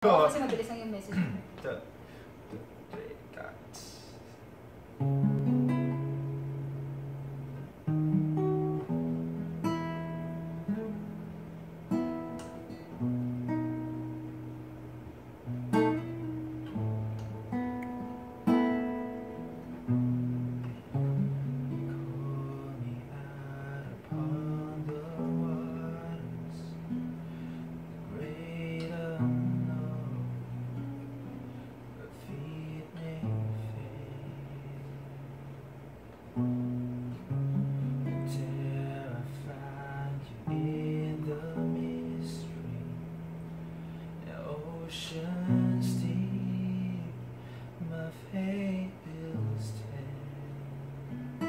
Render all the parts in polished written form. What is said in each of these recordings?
Oo, kasi mabilis lang yung message mo. Oceans deep, my faith builds ten.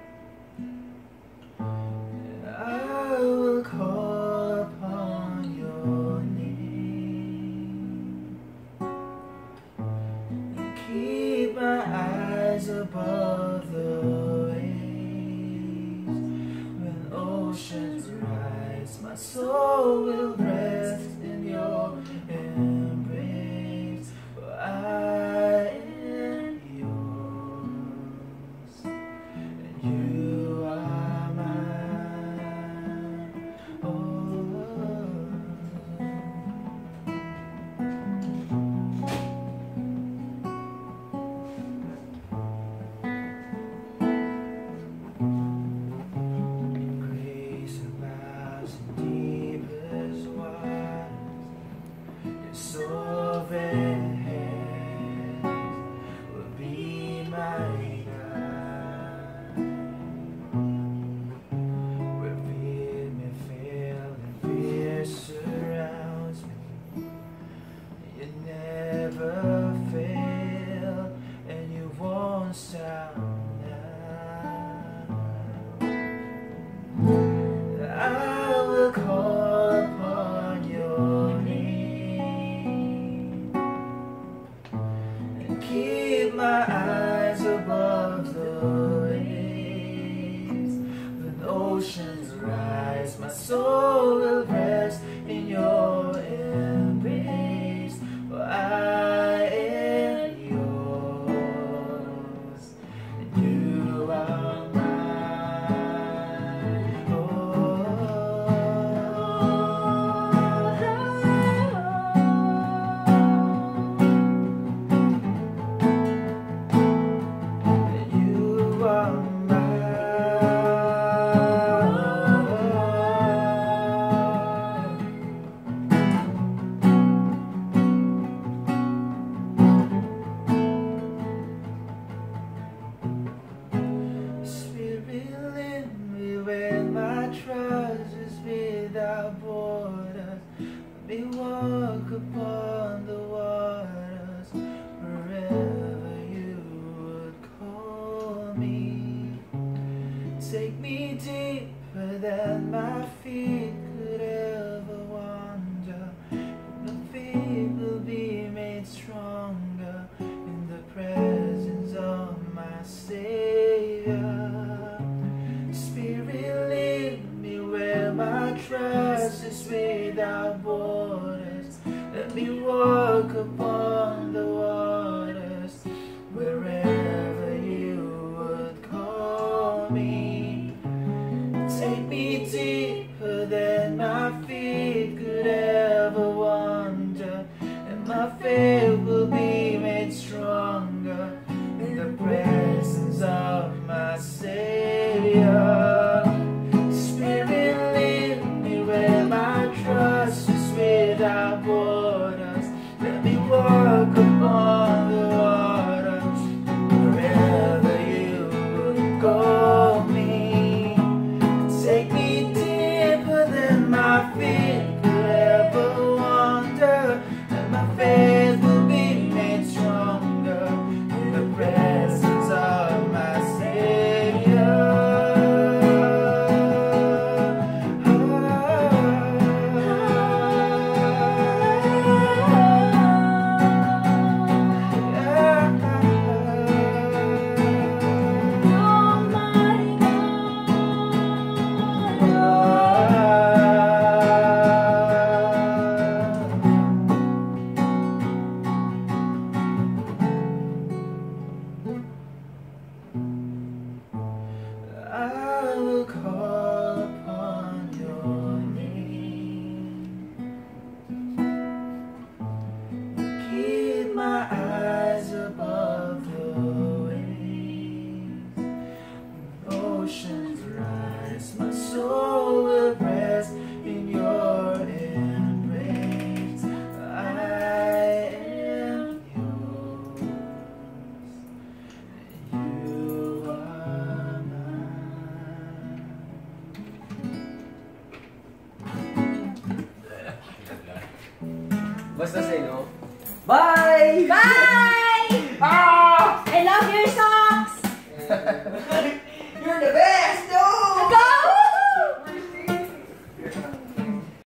I will call upon your name and keep my eyes above the waves. When oceans rise, my soul will rest in your embrace. For I am yours, and you are mine. Grace abounds in deepest waters. Your sovereign hand will be my guide. Where fear may fail and fear surrounds me, you never fail and you won't sound out. I will call upon your name and keep my eyes above the waves. When oceans rise, my soul will rest in your embrace. For I am yours, and you are mine. And you are Spirit, lead me where my trust is without borders. Let me walk upon the waters wherever you would call me. Take me deeper than my feet could ever wander. My faith will be made stronger in the presence of my Savior. Spirit, lead me where my trust is without borders. Let me walk upon the waters wherever you would call me. Take me deeper than my feet could ever wander, and my faith will be made stronger in the presence of my Savior. Spirit, lead me where my trust is without borders. Let me walk upon the waters wherever you would call me. Take me deeper than my feet could ever wander, and my faith will be Basta say no. Bye! Bye! Ah! I love your socks! You're the best!